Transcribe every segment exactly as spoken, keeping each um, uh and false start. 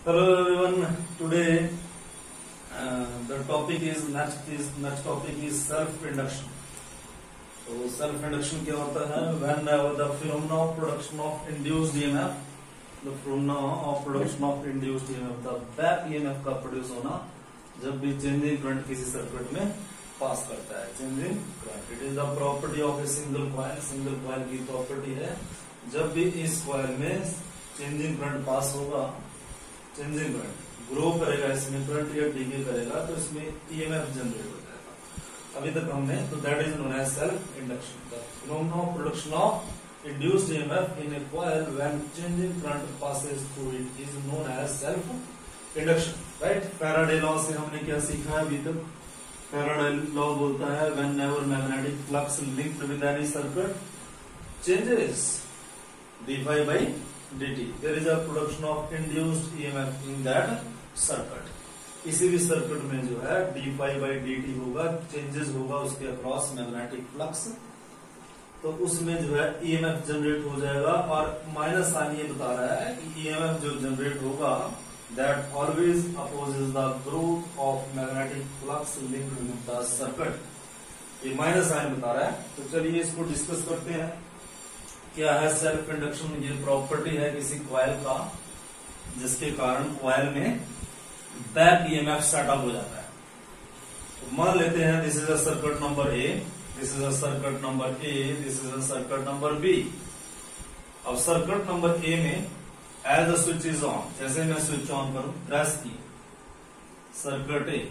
Hello everyone. Today uh, the topic is next is next topic is self induction. So self induction क्या होता है? Whenever the phenomena of production of induced E M F, the phenomena of production of induced E M F, the back E M F का produce होना जब भी changing current किसी circuit में पास करता है. Changing current it is the property of a single coil. Single coil की प्रॉपर्टी है जब भी इस कॉइल में चेंजिंग करंट पास होगा, चेंजिंग करंट ग्रो करेगा, इसमें करंट या डीके करेगा तो इसमें ईएमएफ जनरेट हो जाएगा. अभी तक हमने तो that is known as self induction. The phenomena of production of induced EMF in a coil when changing current passes through it is known as self induction. Right. Faraday law से हमने क्या सीखा है अभी तक? फैराडे लॉ बोलता है whenever magnetic flux linked with any circuit changes d five by dt, there is a production of induced E M F in that circuit. किसी भी सर्किट में जो है D five by D t होगा, changes होगा उसके across magnetic flux, तो उसमें जो है E M F जनरेट हो जाएगा. और माइनस साइन ये बता रहा है कि E M F जो जनरेट होगा that always opposes the growth of magnetic flux linked with the circuit. ये माइनस साइन बता रहा है. तो चलिए इसको डिस्कस करते हैं. क्या है सेल्फ इंडक्शन? ये प्रॉपर्टी है किसी कॉइल का जिसके कारण कॉइल में बैक ईएमएफ सेटअप हो जाता है. तो मान लेते हैं this is a circuit number A, this is a circuit number A, this is a circuit number B. अब सर्किट नंबर ए में as a switch is on, जैसे मैं स्विच ऑन करूं, press key, circuit A,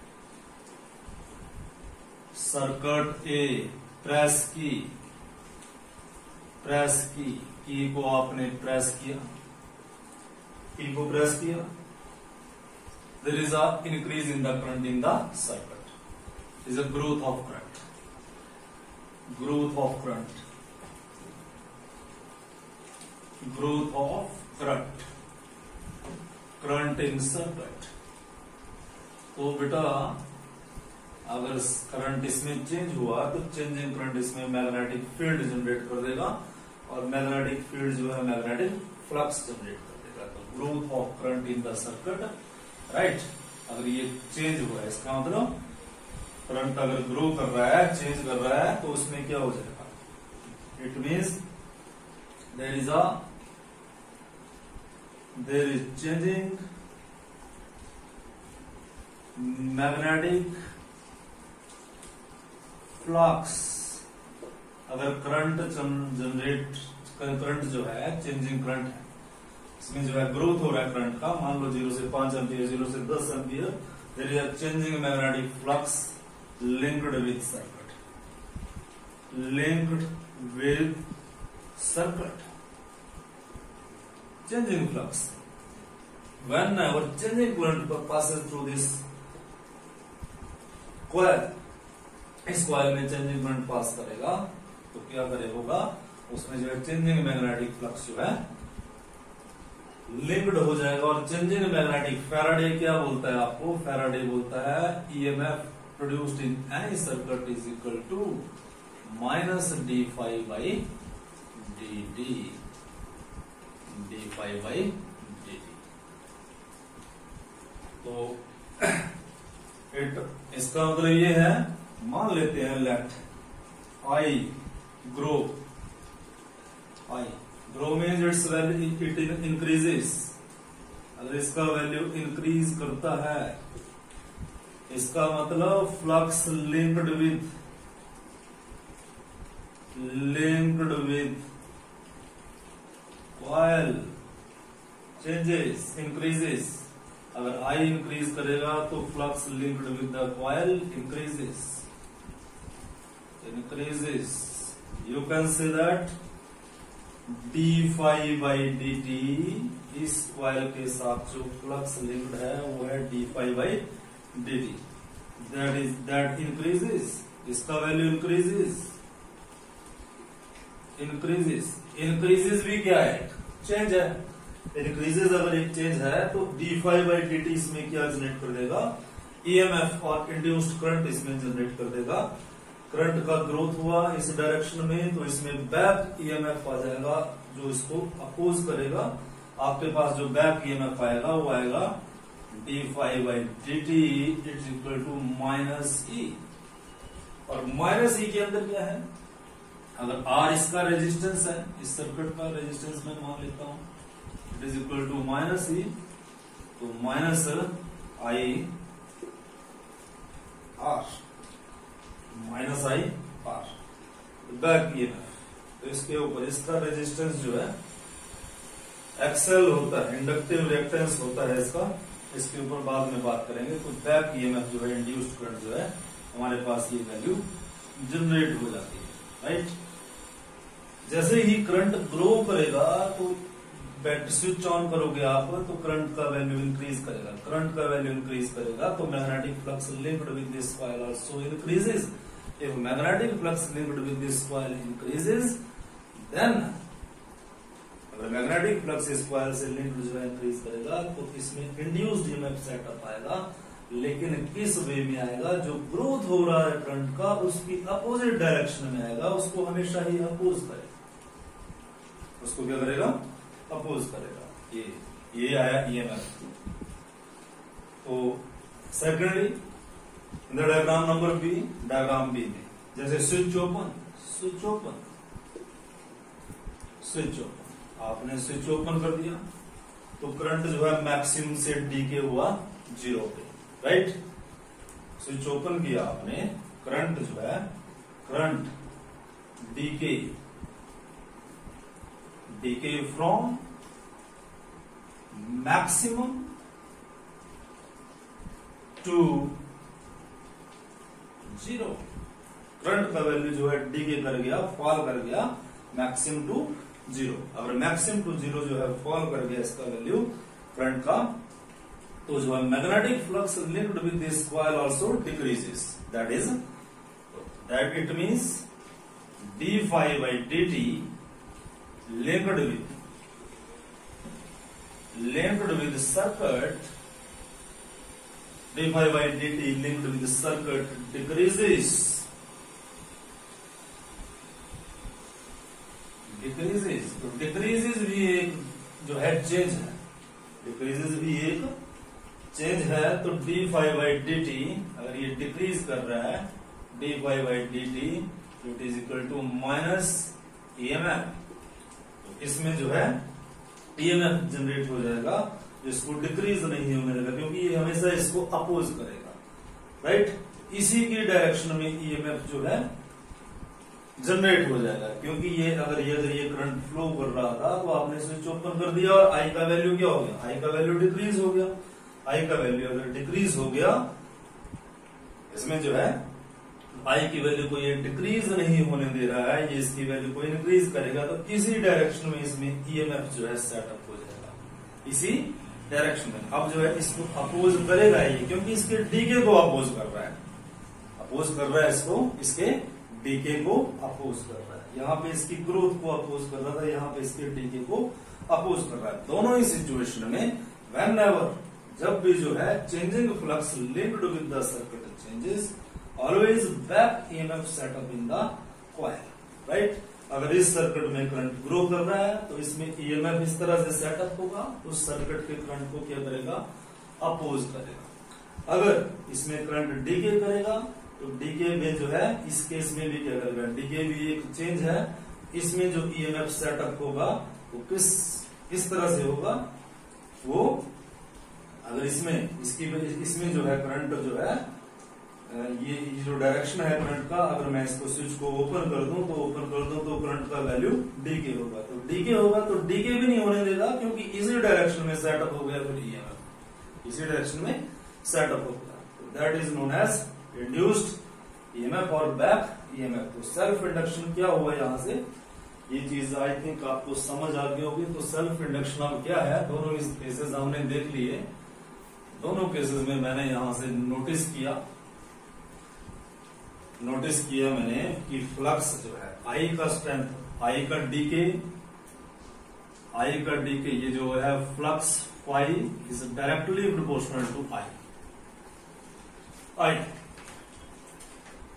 circuit A press key, press key, key को आपने press किया, की को प्रेस किया, there is a increase in the current in the circuit, is a growth of current, growth of current, growth of current, current in circuit. तो बेटा अगर current इसमें चेंज हुआ तो चेंजिंग करंट इसमें मैग्नेटिक फील्ड जनरेट कर देगा और मैग्नेटिक फील्ड जो है मैग्नेटिक फ्लक्स जनरेट कर देगा. तो growth of current in the circuit. Right. अगर ये चेंज हुआ है इसका मतलब करंट अगर ग्रो कर रहा है, चेंज कर रहा है, तो उसमें क्या हो जाएगा? It means there is a there is changing magnetic flux. अगर करंट जनरेट करंट जो है चेंजिंग करंट है, इसमें जो है ग्रोथ हो रहा है करंट का, मान लो जीरो से पांच एम्पियर, जीरो से दस ampere, there is a changing magnetic flux linked with circuit, linked with circuit, changing flux. whenever changing current passes through this coil, इस कॉइल में चेंजिंग करंट पास करेगा तो क्या करे होगा, उसमें जो है चेंजिंग मैग्नेटिक फ्लक्स जो है लिंक्ड हो जाएगा. और चेंजिंग मैग्नेटिक, फैराडे क्या बोलता है आपको? फैराडे बोलता है EMF produced in any circuit is equal to minus D five by d d, d five by d d. तो इट इसका मतलब ये है, मान लेते हैं let I grow, I grow means its value it increases. अगर इसका वैल्यू इंक्रीज करता है, इसका मतलब flux linked with linked with coil changes, increases. अगर आई इंक्रीज करेगा तो flux linked with the coil increases, increases. You can say that d phi by dt इस कॉइल के साथ जो फ्लक्स लिंक्ड है वो है d phi by dt. That is that increases. इसका वैल्यू increases, increases, increases भी क्या है? चेंज है. इंक्रीजेस अगर एक चेंज है तो d फाइव by dt इसमें क्या जनरेट कर देगा? ईएमएफ और इंड्यूस्ड करंट इसमें जनरेट कर देगा. करंट का ग्रोथ हुआ इस डायरेक्शन में तो इसमें बैक ईएमएफ आ जाएगा जो इसको अपोज करेगा आपके पास जो बैक ईएमएफ आएगा वो आएगा d five by D T is equal to minus E. और माइनस ई के अंदर क्या है, अगर आर इसका रेजिस्टेंस है, इस सर्किट का रेजिस्टेंस मैं मान लेता हूं, it is equal to minus E, तो minus I R, minus I R back EMF. तो इसके ऊपर इसका रेजिस्टेंस जो है एक्सएल होता है, इंडक्टिव रिएक्टेंस होता है इसका, इसके ऊपर बाद में बात करेंगे। तो बैक ईएमएफ जो है, इंड्यूस्ड करंट जो है, हमारे पास ये वैल्यू जनरेट हो जाती है, राइट। जैसे ही करंट ग्रो करेगा तो बैटरी स्विच ऑन करोगे आप, तो करंट का वैल्यू इंक्रीज करेगा, करंट का वैल्यू इंक्रीज करेगा तो magnetic flux linked with this coil also increases. If magnetic flux linked with this coil increases, then अगर मैग्नेटिक फ्लक्स इस कॉइल से लिंक्ड जो है इंक्रीज करेगा तो इसमें इंड्यूस्ड ईएमएफ सेटअप आएगा, लेकिन किस वे में आएगा, जो ग्रोथ हो रहा है करंट का उसकी अपोजिट डायरेक्शन में आएगा, उसको हमेशा ही अपोज करेगा, उसको क्या करेगा, अपोज करेगा। ये ये आया ईएमएफ। तो secondly in the diagram number B, diagram B में जैसे switch open, switch open, switch open, आपने स्विच ओपन कर दिया तो करंट जो है मैक्सिमम से डीके हुआ जीरो पे, राइट। स्विच ओपन किया आपने, करंट जो है, current decay decay from maximum to zero. Current का वैल्यू जो है डीके कर गया, फॉल कर गया मैक्सिमम टू जीरो। अगर मैक्सिमम टू जीरो जो है फॉल कर गया इसका वैल्यू करंट का, तो जो है magnetic flux linked with this coil also decreases, that is that it means d five by D t linked with linked with circuit, d five by dt linked with circuit decreases decreases तो decreases भी एक जो है change है, decreases भी एक change है। तो d फाइव by dt अगर ये डिक्रीज कर रहा है, d phi by dt it is equal to minus EMF, इसमें जो है ईएमएफ जनरेट हो जाएगा, जिसको डिक्रीज नहीं होने लगा, क्योंकि ये हमेशा इसको अपोज करेगा, राइट। इसी की डायरेक्शन में ईएमएफ जो है जनरेट हो जाएगा, क्योंकि ये अगर ये अगर ये करंट फ्लो कर रहा था तो आपने स्विच ओपन कर दिया और आई का वैल्यू क्या हो गया, आई का वैल्यू डिक्रीज हो गया। आई का वैल्यू अगर डिक्रीज हो गया, इसमें जो है आई की वैल्यू को ये डिक्रीज नहीं होने दे रहा है, ये इसकी वैल्यू को इंक्रीज करेगा, तो इसी डायरेक्शन में इसमें ईएमएफ जो है सेटअप हो जाएगा, इसी डायरेक्शन में। अब जो है इसको अपोज करेगा ये, क्योंकि इसके डीके को अपोज कर रहा है, अपोज कर रहा है इसको, इसके डीके को अपोज कर रहा है। यहाँ पे इसकी ग्रोथ को अपोज कर रहा था, यहाँ पे इसके डीके को अपोज कर रहा है। दोनों ही सिचुएशन में व्हेन एवर, जब भी जो है changing flux linked with the circuit changes, always back EMF setup in the coil, right. अगर इस सर्किट में करंट ग्रो कर रहा है तो इसमें ईएमएफ इस तरह से सेटअप होगा, उस सर्किट के करंट को क्या करेगा, अपोज करेगा। अगर इसमें करंट डीके करेगा तो डीके में जो है, इस केस में भी क्या करेगा, डीके भी एक चेंज है, इसमें जो ईएमएफ सेटअप होगा वो किस किस तरह से होगा, वो अगर इसमें इसकी इसमें जो है करंट जो है, ये जो डायरेक्शन है करंट का, अगर मैं इसको स्विच को ओपन कर दूं तो ओपन कर दूं तो करंट का वैल्यू डीके होगा, तो डीके होगा तो डीके भी नहीं होने देगा, क्योंकि इसी डायरेक्शन में सेटअप हो गया, फिर ईएमएफ इसी डायरेक्शन में सेटअप हो गया, तो that is known as induced EMF और बैक ईएमएफ। तो सेल्फ इंडक्शन क्या हुआ यहाँ से, ये चीज आई थिंक आपको समझ आ गई होगी। तो सेल्फ इंडक्शन अब क्या है, दोनों इस केसेस हमने देख लिए, दोनों केसेस में मैंने यहां से नोटिस किया नोटिस किया मैंने कि फ्लक्स जो है, आई का स्ट्रेंथ, आई का डीके, आई का डीके, ये जो है flux phi is directly proportional to I. I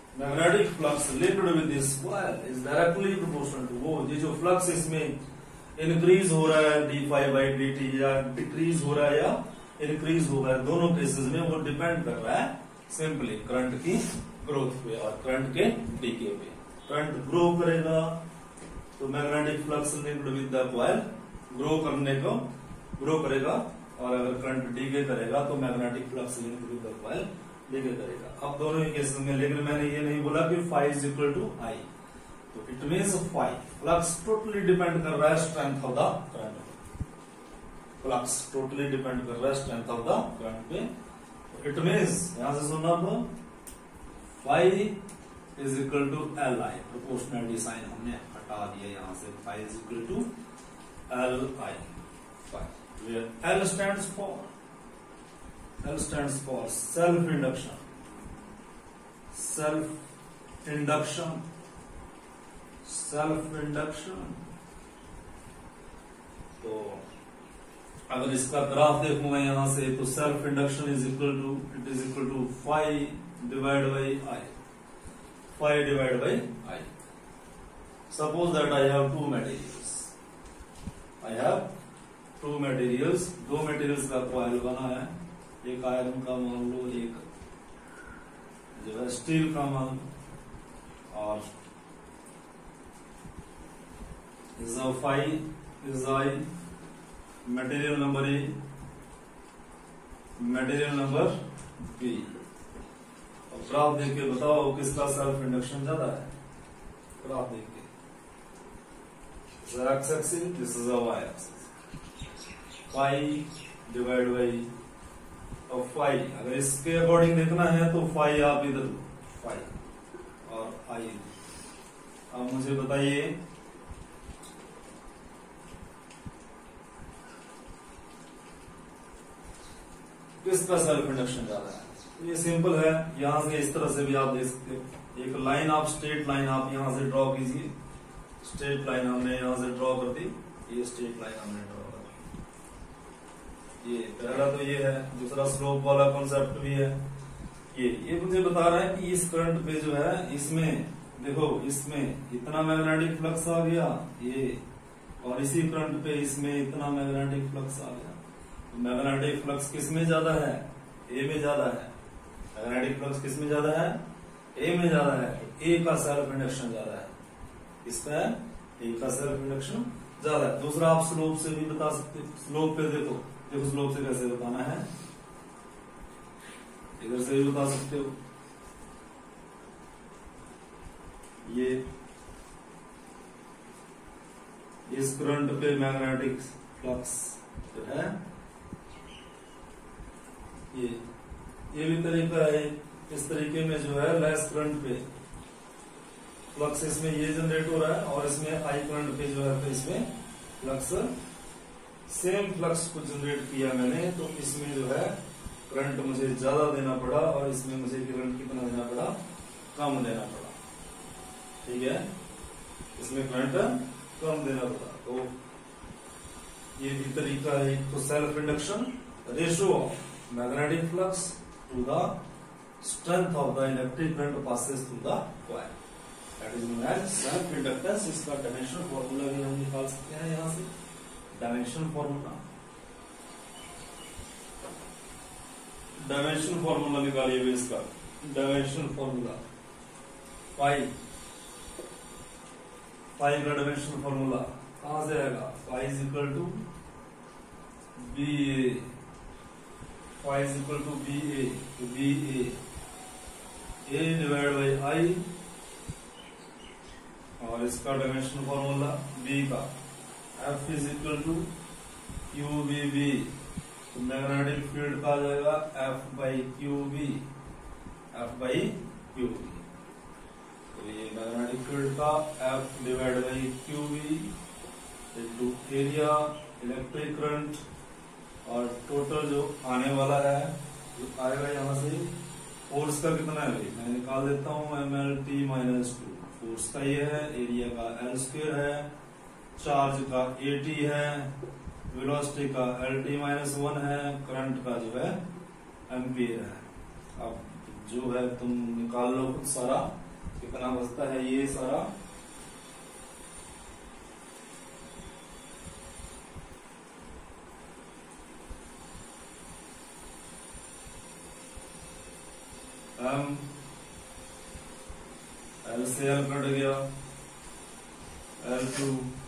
magnetic flux linked with this coil is directly proportional to वो, ये जो फ्लक्स इसमें इंक्रीज हो रहा है D five by D t या डिक्रीज हो रहा है या इंक्रीज हो रहा है, दोनों केसेस में वो डिपेंड कर रहा है सिंपली करंट की ग्रोथ पे और करंट के डीके पे। करंट ग्रो करेगा तो magnetic flux linked with the coil grow करने को ग्रो करेगा, और अगर करंट डीके करेगा तो magnetic flux linked with the coil decay करेगा। अब दोनों ही केसेस में, लेकिन मैंने ये नहीं बोला कि phi is equal to I, तो it means phi flux totally depend कर रहा है strength of the current, flux totally depend कर रहा है स्ट्रेंथ ऑफ द करंट पे। इट मीन्स यहां से सुनना तो phi is equal to L I, proportionality sign हमने हटा दिया यहां से, phi is equal to L I, where L stands for L stands for self induction, self induction, self induction। तो अगर इसका ग्राफ देखूं मैं यहां से, तो self induction is equal to it is equal to phi divide by I, phi divide by I. Suppose that I have two materials, I have two materials, दो materials का कॉइल बना है, एक आयरन का मान लो, एक जो है स्टील का मान लो, और is five is I material number A, material number B. और ग्राफ देख के बताओ किसका सेल्फ इंडक्शन ज्यादा है, ग्राफ देख के, X axis, this is Y axis, five divide by और फाइव, अगर इसके अकॉर्डिंग देखना है तो फाइव आप इधर फाइव और आई। अब मुझे बताइए किसका सेल्फ इंडक्शन ज्यादा है। तो ये सिंपल है, यहां से इस तरह से भी आप देख सकते हो, एक लाइन आप स्ट्रेट लाइन आप यहां से ड्रॉ कीजिए, स्ट्रेट लाइन हमने यहां से ड्रॉ कर दी, ये स्ट्रेट लाइन हमने ड्रॉ कर दी, ये पहला तो ये है, दूसरा स्लोप वाला कॉन्सेप्ट भी है। ये ये मुझे बता रहा है कि इस करंट पे जो है, इसमें देखो, इसमें इतना मैग्नेटिक फ्लक्स आ गया ये, और इसी करंट पे इसमें इतना मैग्नेटिक फ्लक्स आ गया। तो मैग्नेटिक फ्लक्स किसमें ज्यादा है, ए में ज्यादा है, मैग्नेटिक फ्लक्स किसमें ज्यादा है, ए में ज्यादा है, तो ए का सेल्फ इंडक्शन ज्यादा है, इसका ए का सेल्फ इंडक्शन ज्यादा है। दूसरा आप स्लोप से भी बता सकते हो, स्लोप पे देखो, देखो स्लोप से कैसे बताना है, इधर से भी बता सकते हो, ये इस करंट पे मैग्नेटिक फ्लक्स जो है, ये ये भी तरीका है। इस तरीके में जो है लेस करंट पे फ्लक्स इसमें ये जनरेट हो रहा है, और इसमें हाई करंट पे जो है तो इसमें फ्लक्स, सेम फ्लक्स को जनरेट किया मैंने, तो इसमें जो है करंट मुझे ज्यादा देना पड़ा, और इसमें मुझे करंट कितना देना पड़ा, कम देना पड़ा। ठीक है, इसमें करंट कम देना पड़ा। तो ये भी तरीका है। तो self induction, ratio of magnetic flux to the strength of the electric current passes through the coil, that is known as self inductance. इसका डायमेंशन फॉर्मूला भी हम निकाल सकते हैं यहां से, डायमेंशन फॉर्मूला, डायमेंशन फॉर्मूला निकालिए भी इसका, डायमेंशन फॉर्मूला फाइव, फाइव का डायमेंशन फॉर्मूला कहां से आएगा, five is equal to B A, five is equal to B A, तो B A A divide by I, और इसका डायमेंशन फॉर्मूला बी का F is equal to Q B B, तो magnetic field का आ जाएगा F by Q B, F by Q B. तो ये मैग्नेटिक फील्ड का F divide by Q B into area, electric current, और total जो आने वाला है जो आएगा यहाँ से, फोर्स का कितना है भाई, मैं निकाल देता हूँ, M L T minus two, force का ये है, एरिया का एल स्क्वायर है, चार्ज का ए टी है, वेलोसिटी का एल टी माइनस वन है, करंट का जो है एम्पियर है। अब जो है तुम निकाल लो खुद सारा, कितना बचता है ये सारा, एम, एल से एल कट गया, एल टू,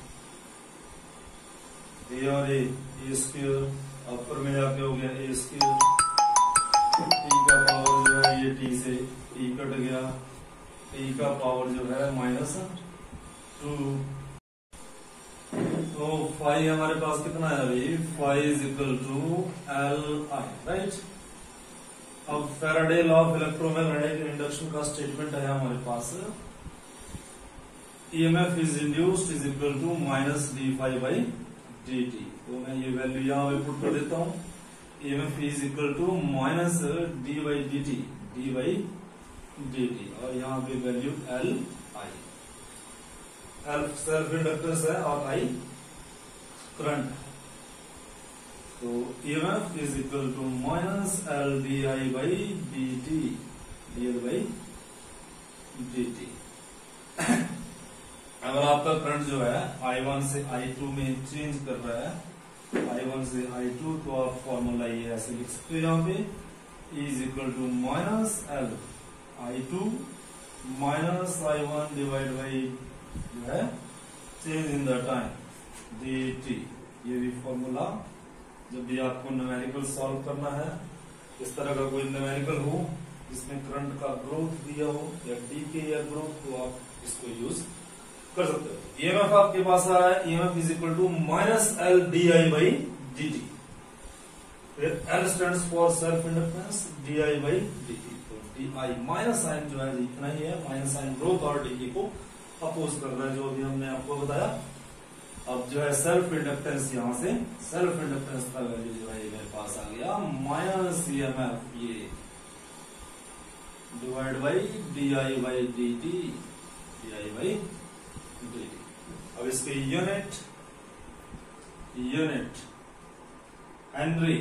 ए और ए, ए स्क्वायर, अपर में जाके हो गया ए स्क्वायर, टी का पावर जो है ये टी से टी कट गया, टी का पावर जो है माइनस टू। तो फाइव हमारे पास कितना है अभी, five is equal to L I, right. अब Faraday law of electromagnetic induction का स्टेटमेंट है हमारे पास, EMF is induced is equal to minus D five by D T. तो मैं ये वैल्यू यहाँ पे पुट कर देता हूँ, EMF is equal to minus D by D T, D by D T, और यहाँ पे value L I, L self inductance है और आई करंट। तो EMF is equal to minus L D I by D T, D L by D T. अगर आपका current जो है आई वन से आई टू में चेंज कर रहा है, आई वन से आई टू, तो आप फॉर्मूला ये ऐसे लिख सकते हो यहाँ पे, is equal to minus L I two minus I one divide by जो है change in the time D T. ये भी फॉर्मूला जब भी आपको न्यूमेरिकल सॉल्व करना है, इस तरह का कोई न्यूमेरिकल हो जिसमें करंट का ग्रोथ दिया हो या डी के या ग्रोथ, तो आप इसको यूज कर सकते हो। ईएमएफ आपके पास आ रहा है, EMF is equal to minus L D I by D T, फिर L stands for self inductance, D I by D T. तो डी आई माइनस साइन जो है इतना ही है, माइनस साइन ग्रोथ और डी को अपोज कर रहा है, जो अभी हमने आपको बताया। अब जो है सेल्फ इंडक्टेंस, यहां से सेल्फ इंडक्टेंस का वैल्यू जो है मेरे पास आ गया माइनस ईएमएफ ये divide by D I by D T, D I by D T. अब इसके unit, unit henry,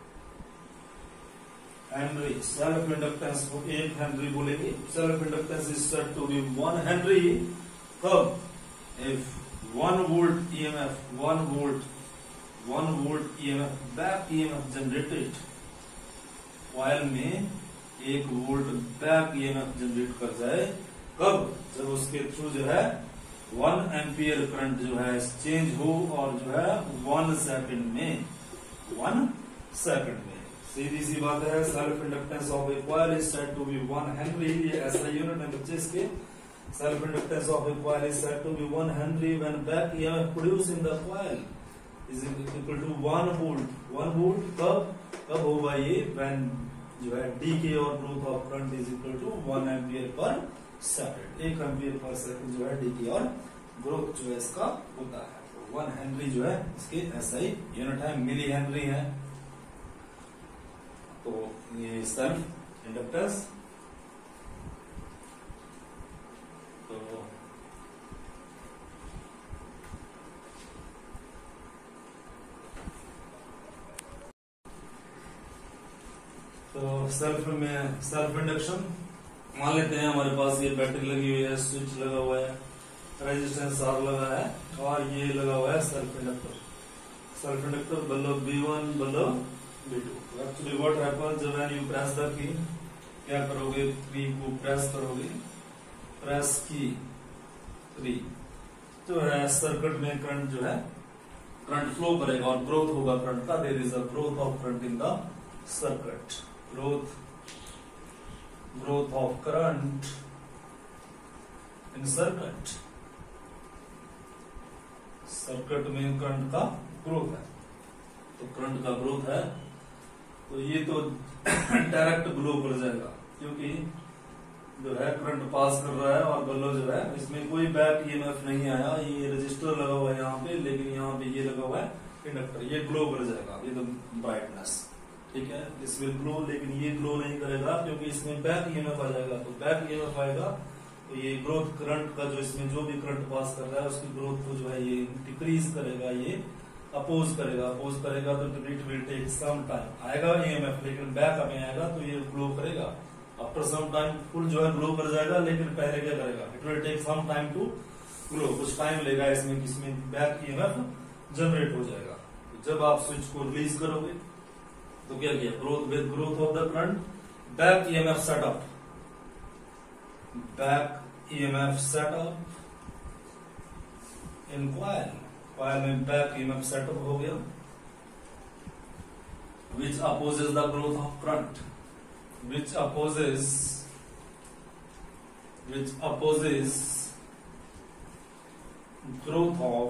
henry self inductance को एक हेनरी बोलेंगे। Self inductance is said to be one henry कब, if one volt EMF, one volt, one volt EMF back EMF generated coil में एक volt back EMF generate कर जाए, कब, जब उसके थ्रू जो है वन एम्पियर करंट जो है चेंज हो, और जो है वन सेकंड में, वन सेकंड में। सीधी सी बात है, self inductance of a coil is said to be one henry, ये ऐसा यूनिट है बच्चे इसके। Self inductance of a coil is said to be one Henry when back E M F produced in the coil is equal to one volt. One volt कब कब होगा ये, when जो है D के और growth of current is equal to one ampere per second. एक ampere per second जो है D की और ग्रोथ जो है इसका होता है। वन हेनरी जो है इसके ऐसा ही यूनिट है, मिली हेनरी है। तो ये सेल्फ इंडक्टेंस, तो सेल्फ में सेल्फ इंडक्शन मान लेते हैं हमारे पास ये बैटरी लगी हुई है, स्विच लगा हुआ है, रेजिस्टेंस आर लगा है, और ये लगा हुआ है self inductor. Self inductor below B one below B two. Actually what happens when you press the key, क्या करोगे, थ्री को प्रेस करोगे, प्रेस की थ्री जो है सर्किट में करंट जो है करंट फ्लो करेगा और ग्रोथ होगा करंट का। There is a growth of current in the circuit, growth growth of current in circuit, circuit में करंट का ग्रोथ है। तो करंट का ग्रोथ है तो ये तो डायरेक्ट ग्लो कर जाएगा, क्योंकि जो है करंट पास कर रहा है और बल्लो जो है इसमें कोई बैक ईएमएफ नहीं आया। ये रजिस्टर लगा हुआ है यहाँ पे, लेकिन यहाँ पे ये लगा हुआ है इंडक्टर, ये ग्लो कर जाएगा, ये तो ब्राइटनेस, ठीक है, दिस विल ग्लो, लेकिन ये ग्लो नहीं करेगा क्योंकि इसमें बैक ईएमएफ आ जाएगा। तो बैक ईएमएफ आएगा तो ये ग्रोथ करंट का जो इसमें जो भी करंट पास कर रहा है उसकी ग्रोथ को जो है ये डिक्रीज करेगा, ये अपोज करेगा, अपोज करेगा तो it will take some time. आएगा ईएमएफ लेकिन बैक में आएगा तो ये ग्लो करेगा। आफ्टर सम टाइम फुल जो है ग्लो कर जाएगा, लेकिन पहले क्या करेगा, it will take some time to glow, कुछ टाइम लेगा इसमें, किसमें बैक ईएमएफ जनरेट हो जाएगा। तो जब आप स्विच को रिलीज करोगे तो क्या किया, growth with growth of the current back EMF setup, back EMF setup in coil, coil में बैक ईएमएफ सेटअप हो गया, which opposes the growth of current, which opposes which opposes growth of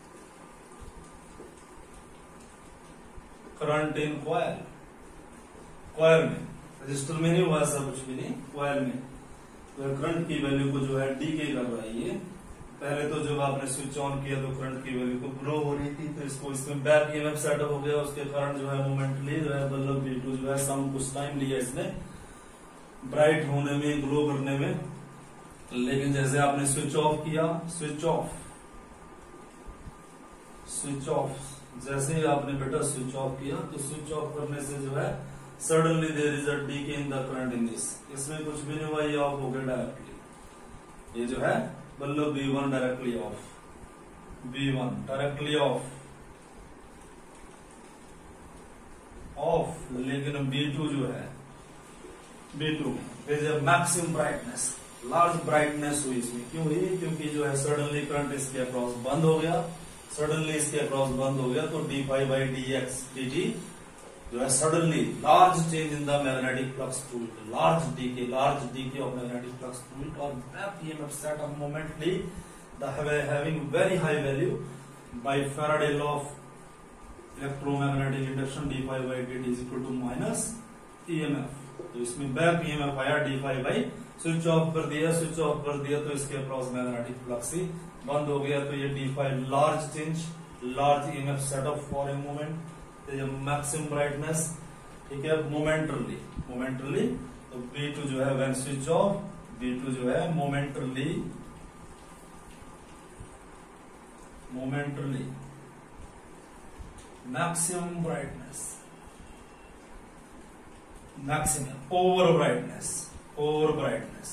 current in coil, coil में register में नहीं हुआ ऐसा कुछ भी नहीं, कॉइल में तो करंट की वैल्यू को जो है डीके कर रहा है ये। पहले तो जब आपने स्विच ऑन किया तो करंट की वैल्यू को ग्रो हो रही थी, तो इसको इसमें बैक ईएमएफ सेटअप हो गया, उसके कारण जो है मोमेंटली जो है बल्ब बी टू जो है सम कुछ टाइम लिया इसने ब्राइट होने में, ग्लो करने में। लेकिन जैसे आपने स्विच ऑफ किया, स्विच ऑफ स्विच ऑफ जैसे ही आपने बेटा स्विच ऑफ किया तो स्विच ऑफ करने से जो है suddenly there is a decay in the current in this, इसमें कुछ भी नहीं हुआ, ये ऑफ हो गया डायरेक्टली। ये जो है bulb B one directly off, B one directly off off लेकिन बी टू जो है, B two there is a maximum brightness, large brightness हुई इसमें। क्यों हुई? क्योंकि जो है सडनली करंट इसके अक्रॉस बंद हो गया, सडनली इसके अक्रॉस बंद हो गया तो D five by D X D T जो है suddenly large change in the magnetic flux tool, large decay, large decay of magnetic flux tool और back EMF setup momently the having very high value by Faraday law of electromagnetic induction D five by D T is equal to minus EMF. तो इसमें back EMF आया D five by, switch off कर दिया, switch off कर दिया तो इसके across magnetic flux ही बंद हो गया, तो ये D five large change, large EMF setup for a moment, maximum brightness, ठीक है, मोमेंटरली, मोमेंटरली। तो बी टू जो है when switch off, B two जो है momentarily, momentarily maximum brightness, maximum over brightness, over brightness,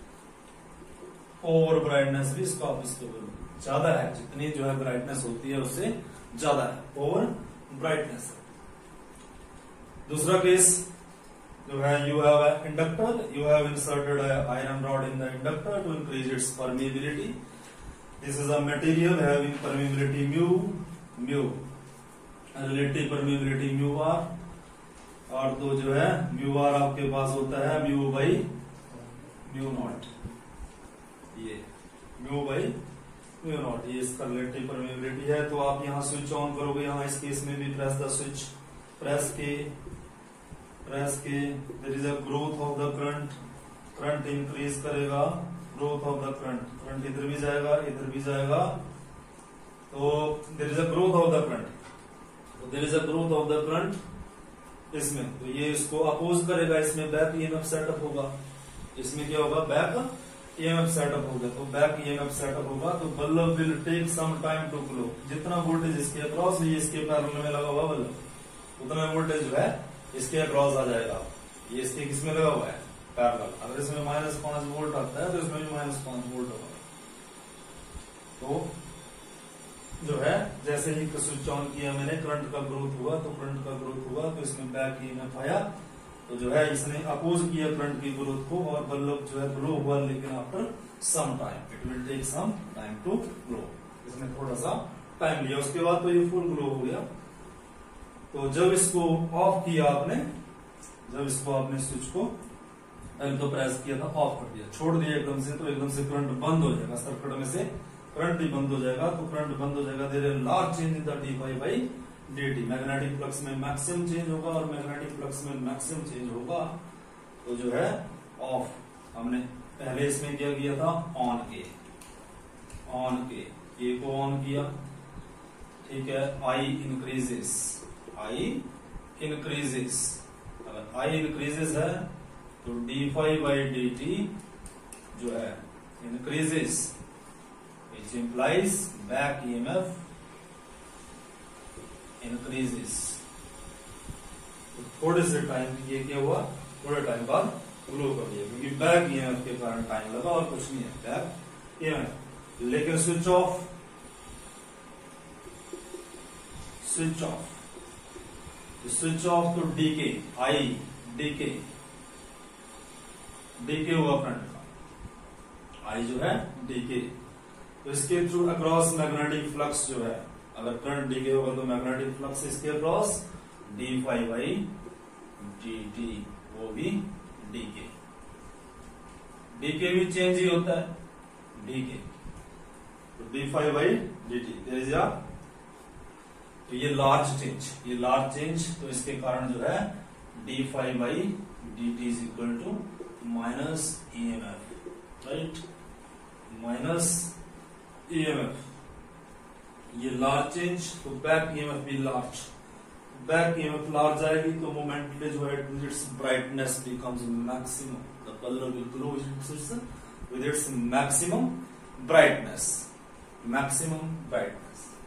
over brightness भी इसको आप इसको ज्यादा है, जितनी जो है ब्राइटनेस होती है उससे ज्यादा है, ओवर ब्राइटनेस। दूसरा केस जो है, you have inductor, you have inserted iron rod in the inductor to increase its permeability. This is a material having permeability mu, mu relative permeability mu R, और तो जो है म्यू आर आपके पास होता है म्यू बाई म्यू नॉट, ये mu by mu naught, ये इसका रिलेटिव परमिएबिलिटी है। तो आप यहाँ स्विच ऑन करोगे, यहाँ इस केस में भी प्रेस द स्विच, प्रेस के प्रेस के there is a growth of the current, current increase करेगा, growth of the current, current इधर भी जाएगा, इधर भी जाएगा, तो there is a growth of the current, तो there is a growth of the current इसमें, तो ये इसको अपोज करेगा, इसमें बैक ईएमएफ सेटअप होगा, इसमें क्या होगा, बैक ईएमएफ सेटअप होगा, तो बैक ईएमएफ सेटअप होगा, तो bulb will take some time to glow, जितना वोल्टेज इसके अक्रॉस, ये इसके पैरेलल में लगा हुआ बल्ब, उतना वोल्टेज जो है इसके अक्रॉस आ जाएगा, ये इसके किसमें लगा हुआ है, पैरेलल। अगर इसमें माइनस पांच वोल्ट आता है तो इसमें भी माइनस पांच वोल्ट होगा। तो जो है जैसे ही स्विच ऑन किया मैंने, करंट का ग्रोथ हुआ, तो करंट का ग्रोथ हुआ तो इसमें बैक ईएमएफ आया, तो जो है इसने अपोज किया करंट की ग्रोथ को, और बल्ब जो है ग्लो हुआ, लेकिन after some time, it will take some time to glow, इसने थोड़ा सा टाइम लिया, उसके बाद तो ये फुल ग्लो हो गया। तो जब इसको ऑफ किया आपने, जब इसको आपने स्विच को पहले तो प्रेस किया था, ऑफ कर दिया, छोड़ दिया एकदम से, तो एकदम से करंट बंद हो जाएगा, सर्किट में से करंट ही बंद हो जाएगा, तो करंट बंद हो जाएगा, there is large change in the D five by D T, magnetic flux में मैक्सिमम चेंज होगा, और मैग्नेटिक फ्लक्स में मैक्सिमम चेंज होगा, तो जो है ऑफ, हमने पहले इसमें क्या किया था, ऑन के, ऑन के, ये को ऑन किया, ठीक है, आई इंक्रीजेस, आई इंक्रीजेस, अगर आई इंक्रीजेस है तो D five by D T जो है increases, which implies back EMF increases. तो थोड़े से टाइम ये क्या हुआ, थोड़े टाइम बाद ग्लो कर दिया, क्योंकि बैक ईएमएफ के कारण टाइम लगा और कुछ नहीं है, बैक ईएमएफ। लेकिन switch off, switch off, switch off तो डीके, आई डीके, डीके हुआ करंट का, आई जो है डी के। तो इसके थ्रू अक्रॉस मैग्नेटिक फ्लक्स जो है, अगर करंट डी के होगा तो मैग्नेटिक फ्लक्स इसके across D five by D T, वो भी डी के। डी के भी चेंज ही होता है, डी के तो D five by D T there is a, तो ये लार्ज चेंज, ये लार्ज चेंज, तो इसके कारण जो है D five by D T is equal to minus E M F, right, minus E M F. ये लार्ज चेंज, तो बैक ई एम एफ भी large, back E M F large आएगी तो मोमेंटली जो है its brightness becomes maximum, the colour will glow with its maximum brightness, maximum brightness.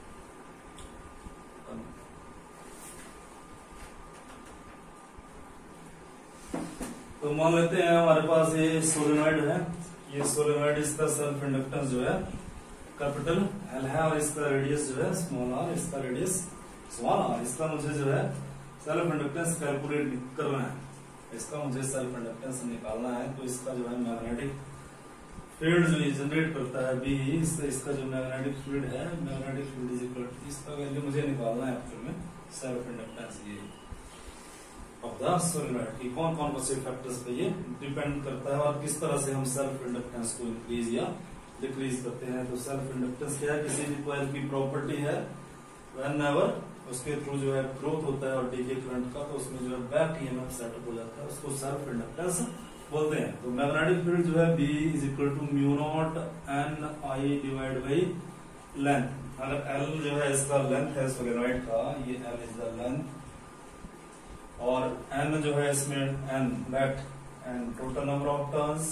तो मान लेते हैं हमारे पास ये सोलेनॉइड है, ये सोलेनॉइड, इसका सेल्फ इंडक्टेंस जो है कैपिटल एल है और इसका रेडियस जो है स्मॉल आर, इसका रेडियस स्मॉल आर। इसका मुझे जो है सेल्फ इंडक्टेंस कैलकुलेट करना है, इसका मुझे सेल्फ इंडक्टेंस निकालना है। तो इसका जो है मैग्नेटिक फील्ड जो जनरेट करता है बी, इसका, इसका जो मैग्नेटिक फील्ड है, magnetic field is equal to, इसका वैल्यू मुझे निकालना है एक्चुअल में सेल्फ इंडक्टेंस ये ऑफ द सोलेनॉइड की कौन कौन से फैक्टर्स पे ये डिपेंड करता है और किस तरह से हम सेल्फ इंडक्टेंस को इंक्रीज या डिक्रीज करते हैं। तो सेल्फ इंडक्टेंस क्या है, किसी भी कॉइल की प्रॉपर्टी है, व्हेनेवर उसके थ्रू जो है ग्रोथ होता है और डीके करंट का, तो उसमें जो है बैक ईएमएफ सेटअप हो जाता है, उसको सेल्फ इंडक्टेंस बोलते हैं। तो मैग्नेटिक फील्ड जो है B is equal to mu naught N I divide by length. अगर एल जो है इसका लेंथ है सोलेनॉइड का, ये एल इज द लेंथ, और एन जो है इसमें N net N total number of turns,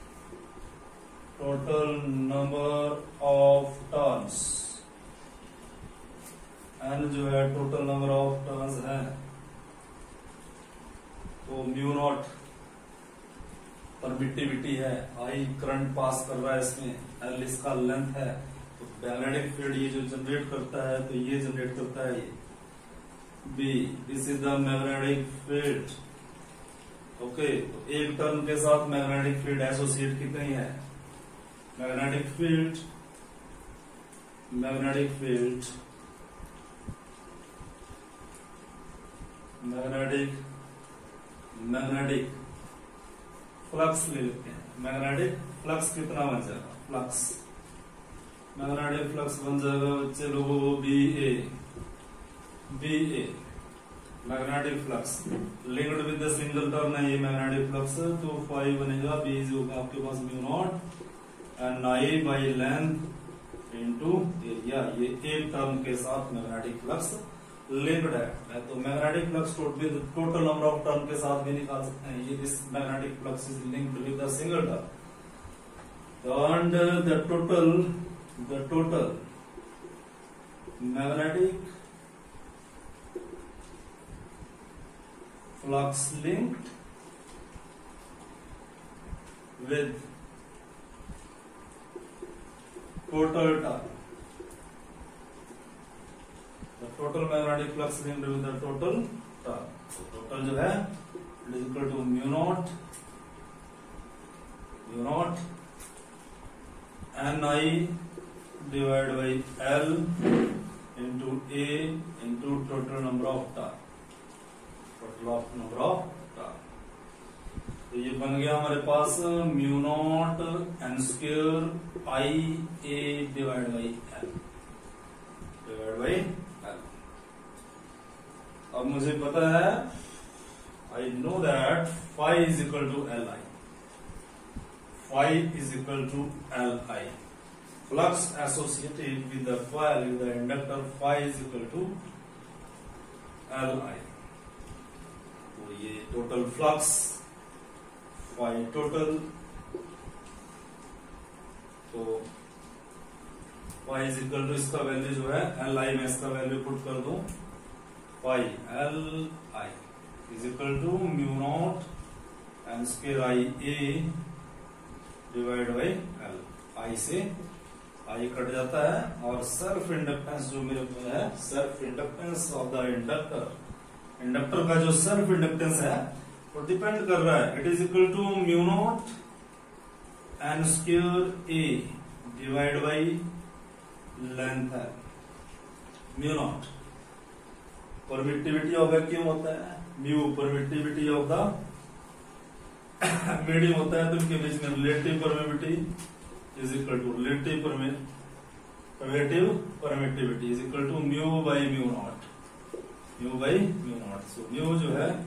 total number of turns, N जो है टोटल नंबर ऑफ टर्न्स है, तो म्यू नॉट परमिटिविटी है, आई करंट पास कर रहा है इसमें, एल इसका लेंथ है, तो मैग्नेटिक फील्ड ये जो जनरेट करता है, तो ये जनरेट करता है ये B, this is the magnetic field. Okay, तो एक टर्न के साथ मैग्नेटिक फील्ड एसोसिएट कितनी है, magnetic field, magnetic field, magnetic magnetic flux ले लेते हैं, मैग्नेटिक फ्लक्स कितना बन जाएगा, फ्लक्स मैग्नेटिक फ्लक्स बन जाएगा बच्चे लोगों B A, B A magnetic flux linked with the single turn है ये मैग्नेटिक फ्लक्स, तो फाइव बनेगा, बी इज होगा आपके पास mu naught and I by length into area, ये एक टर्न के साथ मैग्नेटिक फ्लक्स लिंक्ड है। तो magnetic flux total number of turn के साथ भी निकाल सकते हैं, ये this magnetic flux is linked with the single turn and the total the total magnetic flux linked with total turn, the total magnetic flux linked with the total turn, so total जो है it is equal to mu naught mu naught n I divided by L into A into total number of turn, number of turn. तो ये बन गया हमारे पास mu naught N square I A divide by L, divide by L. अब मुझे पता है, I know that phi is equal to L I, phi is equal to L I, flux associated with the coil with the inductor, phi is equal to L I. ये total flux phi total, तो phi is equal to इसका value जो है L I में इसका value put कर दूं, phi L I is equal to mu naught N square I A divide by L, I से आई कट जाता है और सेल्फ इंडक्टेंस जो मेरे को है, self inductance of the inductor, inductor का जो सेल्फ इंडक्टेंस है वो डिपेंड कर रहा है, it is equal to mu naught N square A divide by length है mu naught. Permittivity of vacuum होता है mu, permittivity of the medium होता है, तो इनके बीच में relative permittivity is equal to relative relative permittivity is equal to mu by mu naught, mu by mu naught. So mu जो है,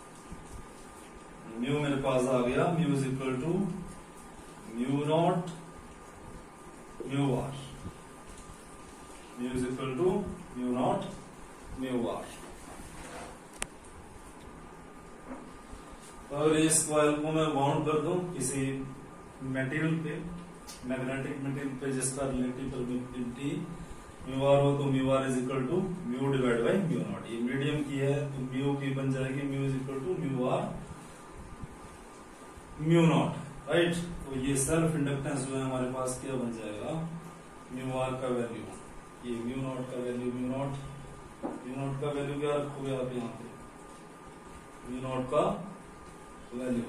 म्यू मेरे पास आ गया, mu is equal to mu naught mu R, mu is equal to mu naught mu R. और इस coil को मैं बाउंड कर दूं किसी मटेरियल पे, मैग्नेटिक मटेरियल पे जिसका रिलेटिव परमिटिविटी म्यू आर हो, तो mu R is equal to mu divide by mu naught. ये मीडियम की है तो म्यू की बन जाएगी mu is equal to mu R mu naught, right. तो ये सेल्फ इंडक्टेंस जो है हमारे पास क्या बन जाएगा, म्यू आर का वैल्यू, ये म्यू नॉट का value, mu naught mu naught का वैल्यू क्या रखोगे आप यहाँ पे, म्यू नॉट का वैल्यू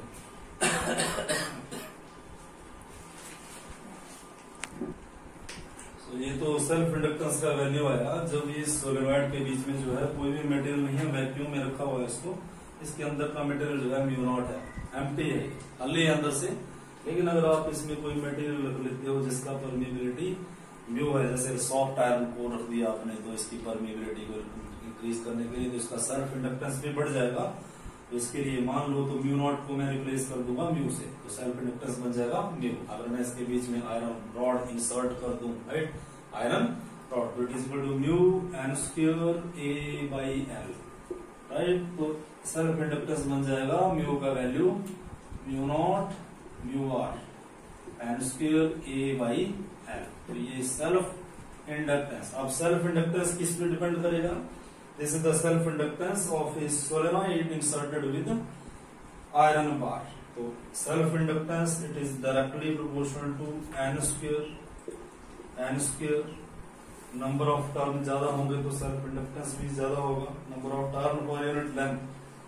so, ये तो सेल्फ इंडक्टेंस का वैल्यू आया जब ये सोलेनॉइड के बीच में जो है कोई भी मटेरियल नहीं है, वैक्यूम में रखा हुआ है इसको, इसके अंदर का मटेरियल जो है म्यू नॉट है, एम्प्टी है खाली अंदर से। लेकिन अगर आप इसमें कोई मटेरियल रख लेते हो जिसका परमिबिलिटी म्यू है, जैसे सॉफ्ट आयरन को रख दिया आपने, तो इसकी परमिबिलिटी को इंक्रीज करने के लिए तो इसका सेल्फ इंडक्टेंस भी बढ़ जाएगा। तो इसके लिए मान लो तो म्यू नॉट को मैं रिप्लेस कर दूंगा म्यू से, तो सेल्फ इंडक्टेंस बन जाएगा म्यू। अगर मैं इसके बीच में आयरन रॉड इंसर्ट कर दूं, राइट, आयरन रॉड, तो it is equal to mu N square A by L, right. तो सेल्फ इंडक्टेंस बन जाएगा म्यू का value mu naught mu R N square A by L. तो ये सेल्फ इंडक्टेंस। अब सेल्फ इंडक्टेंस किस पे डिपेंड करेगा, this is the self inductance of a solenoid inserted with iron bar. So self inductance it is directly proportional to n square, n square number of turn ज्यादा होंगे तो self inductance भी ज्यादा होगा, number of turn पर unit length.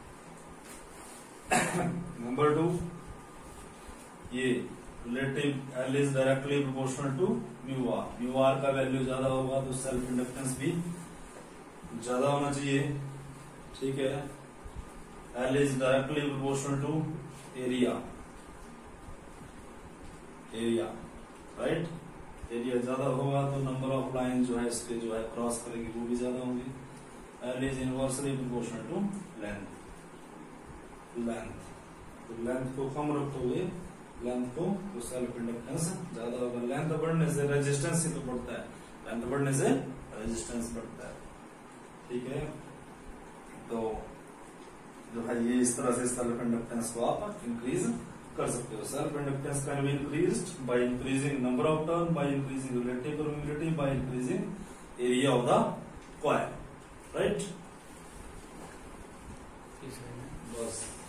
Number two, ये relative L is directly proportional to mu R, mu R का value ज्यादा होगा तो सेल्फ इंडक्टेंस भी ज्यादा होना चाहिए, ठीक है। L is directly proportional to area, area, right. Area ज्यादा होगा तो नंबर ऑफ लाइन जो है इसके जो है क्रॉस करेगी वो भी ज्यादा होंगी। L is inversely proportional to length, length तो लेंथ को कम रखोगे, लेंथ को, तो सेल्फ इंडक्टेंस ज्यादा होगा। लेंथ बढ़ने से रेजिस्टेंस ही तो बढ़ता है, लेंथ बढ़ने से रेजिस्टेंस बढ़ता है, ठीक है। तो जो है ये इस तरह से सेल्फ इंडक्टेंस को आप इंक्रीज कर सकते हो। Self inductance can be increased by increasing number of turn, by increasing relative permittivity, by increasing area of the coil, right. बस